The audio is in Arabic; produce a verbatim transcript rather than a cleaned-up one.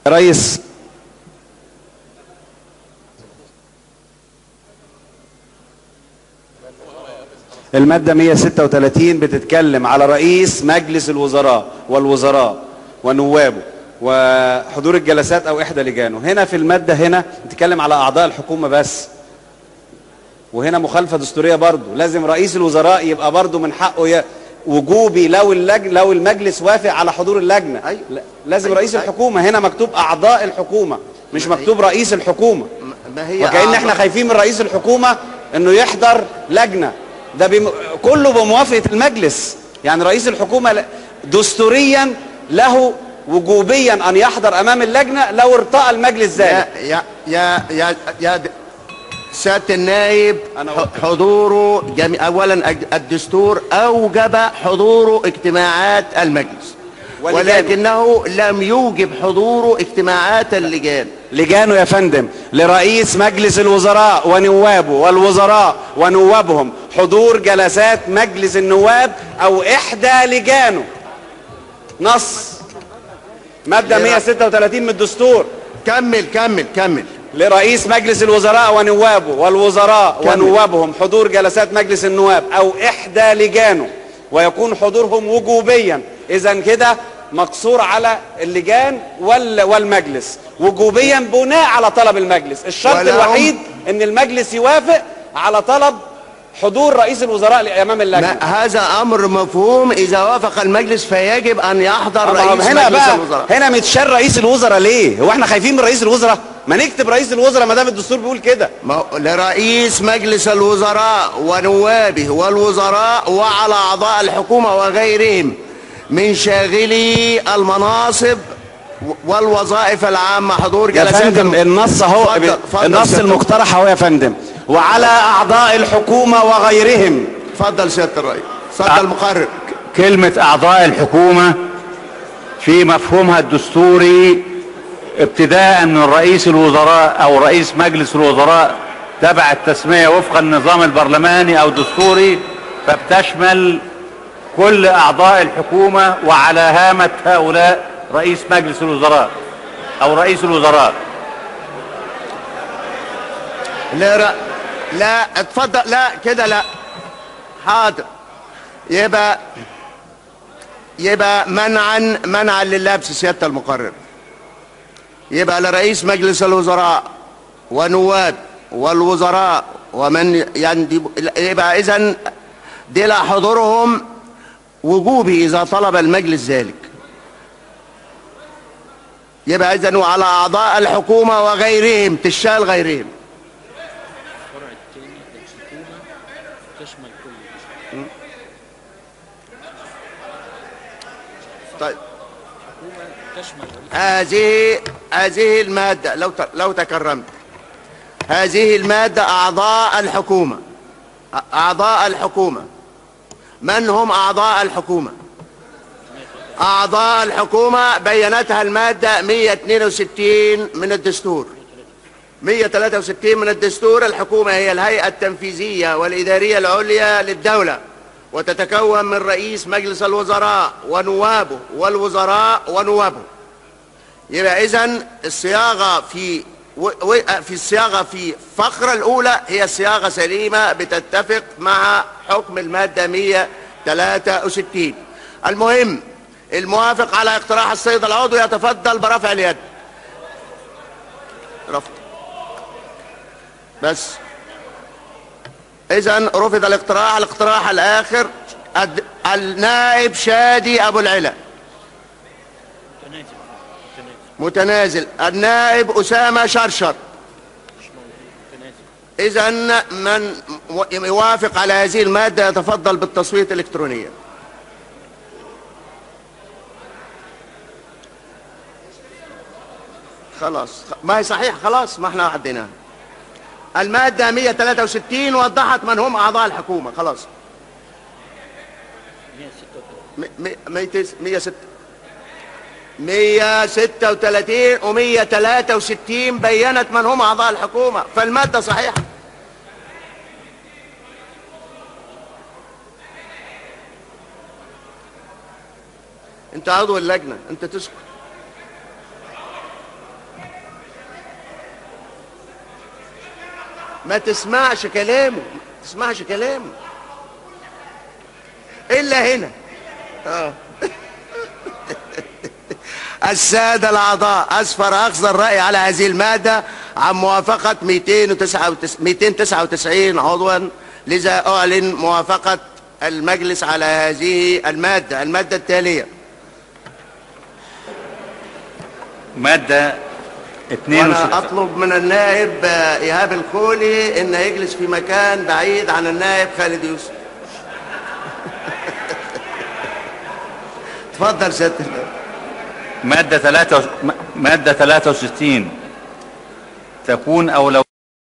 رئيس المادة مئة وستة وثلاثين بتتكلم على رئيس مجلس الوزراء والوزراء ونوابه وحضور الجلسات او احدى لجانه. هنا في المادة هنا بتتكلم على اعضاء الحكومة بس، وهنا مخالفة دستورية برضو. لازم رئيس الوزراء يبقى برضو من حقه وجوبي لو اللجنة لو المجلس وافق على حضور اللجنة. أيوة. لازم أيوة. رئيس الحكومة. هنا مكتوب اعضاء الحكومة مش مكتوب رئيس الحكومة. ما هي وكأن احنا خايفين من رئيس الحكومة انه يحضر لجنة، ده بم... كله بموافقة المجلس. يعني رئيس الحكومة دستوريا له وجوبيا ان يحضر امام اللجنة لو ارتأى المجلس ذلك. يا يا يا يا سيادة النائب، حضوره جميع اولا الدستور اوجب حضوره اجتماعات المجلس، ولكنه لم يوجب حضوره اجتماعات اللجان. لجانه يا فندم لرئيس مجلس الوزراء ونوابه والوزراء ونوابهم حضور جلسات مجلس النواب او احدى لجانه. نص مادة مئة وستة وثلاثين من الدستور. كمل كمل كمل. لرئيس مجلس الوزراء ونوابه والوزراء كمل. ونوابهم حضور جلسات مجلس النواب او احدى لجانه ويكون حضورهم وجوبيا. اذا كده مقصور على اللجان والمجلس وجوبيا بناء على طلب المجلس. الشرط الوحيد ان المجلس يوافق على طلب حضور رئيس الوزراء امام اللجنه. هذا امر مفهوم، اذا وافق المجلس فيجب ان يحضر رئيس هنا مجلس بقى الوزراء. هنا متشال رئيس الوزراء ليه؟ هو احنا خايفين من رئيس الوزراء؟ ما نكتب رئيس الوزراء ما دام الدستور بيقول كده. لرئيس مجلس الوزراء ونوابه والوزراء وعلى اعضاء الحكومه وغيرهم من شاغلي المناصب والوظائف العامه حضور جلسات. يا فندم النص اهو، النص المقترح اهو يا فندم، وعلى اعضاء الحكومه وغيرهم. اتفضل سياده الرئيس. اتفضل المقرر. كلمه اعضاء الحكومه في مفهومها الدستوري ابتداء من رئيس الوزراء او رئيس مجلس الوزراء تبع التسميه وفق النظام البرلماني او دستوري، فبتشمل كل اعضاء الحكومه وعلى هامه هؤلاء رئيس مجلس الوزراء او رئيس الوزراء. لا لا اتفضل. لا كده لا. حاضر. يبقى يبقى منعا منعا لللبس سياده المقرر. يبقى لرئيس مجلس الوزراء ونواب والوزراء ومن يندب، يبقى اذن دي لا حضورهم وجوبي اذا طلب المجلس ذلك. يبقى اذن وعلى اعضاء الحكومه وغيرهم تشال غيرهم. طيب هذه هذه المادة لو لو تكرمت، هذه المادة أعضاء الحكومة. أعضاء الحكومة من هم أعضاء الحكومة؟ أعضاء الحكومة بينتها المادة مئة واثنين وستين من الدستور. مئة وثلاثة وستين من الدستور. الحكومة هي الهيئة التنفيذية والإدارية العليا للدولة، وتتكون من رئيس مجلس الوزراء ونوابه والوزراء ونوابه. يبقى إذن الصياغة في في الصياغة في الفقرة الأولى هي صياغة سليمة بتتفق مع حكم المادة مئة وثلاثة وستين. المهم الموافق على اقتراح السيد العضو يتفضل برفع اليد. رفض. بس إذن رفض الاقتراح. الاقتراح الآخر النائب شادي أبو العلا متنازل. النائب أسامة شرشر. إذن من يوافق على هذه المادة يتفضل بالتصويت الإلكترونيا. خلاص ما هي صحيح. خلاص ما احنا عديناها. المادة مئة وثلاثة وستين وضحت من هم أعضاء الحكومة. خلاص مئة وستة وثلاثين و مئة وثلاثة وستين بينت من هم أعضاء الحكومة، فالمادة صحيحة. أنت عضو اللجنة، أنت تسكت. ما تسمعش كلامه، ما تسمعش كلامه إلا هنا. آه. السادة الأعضاء، أسفر أخذ الرأي على هذه المادة عن موافقة مئتين وتسعة وتسعين عضوا، لذا أعلن موافقة المجلس على هذه المادة. المادة التالية مادة اثنين وستين. وأنا أطلب من النائب إيهاب الخولي إن يجلس في مكان بعيد عن النائب خالد يوسف. تفضل سيادة النائب. مادة ثلاثة مادة ثلاثة وستين تكون أولوية